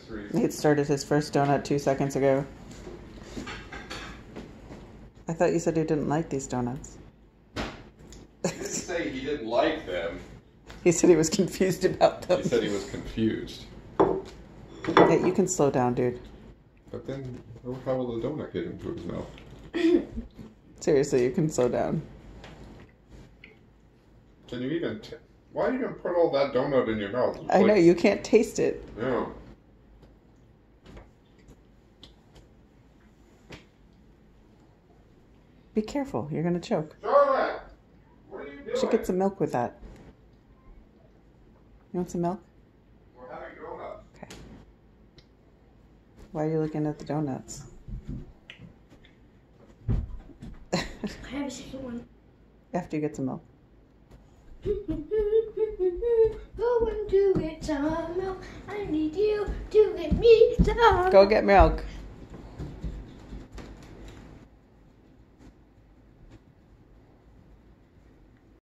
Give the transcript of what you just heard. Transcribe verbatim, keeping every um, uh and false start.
street. Nate started his first donut two seconds ago. I thought you said you didn't like these donuts. He didn't say he didn't like them. He said he was confused about them. He said he was confused. Hey, you can slow down, dude. But then, how will the donut get into his mouth? Seriously, you can slow down. Can you even... T Why do you even put all that donut in your mouth? I like, know, you can't taste it. Yeah. Be careful, you're gonna choke. Charlotte! What are you doing? You should get some milk with that. You want some milk? We're having donuts. Okay. Why are you looking at the donuts? I have a second one. After you get some milk. Go and do get some milk. I need you to get me some. Go get milk.